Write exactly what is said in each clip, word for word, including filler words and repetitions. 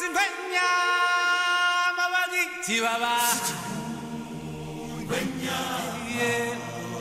Chihuahua. Yeah.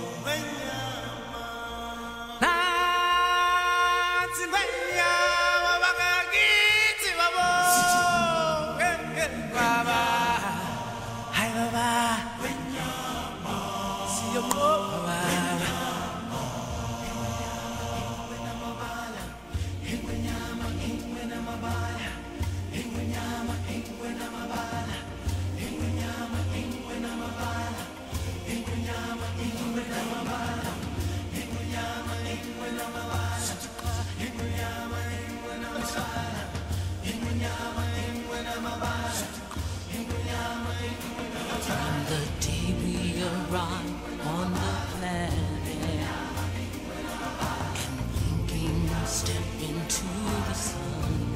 From the day we arrived on the planet and blinking step into the sun,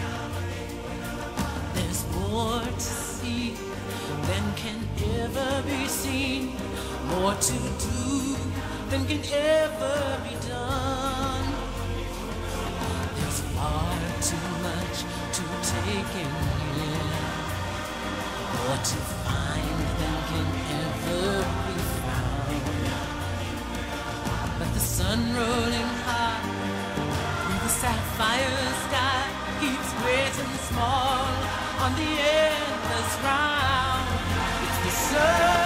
there's more to see than can ever be seen, more to do than can ever be done. There's far too much to take in here, more to find than can ever be found. But the sun rolling high through the sapphire sky keeps great and small on the endless round. It's the sun.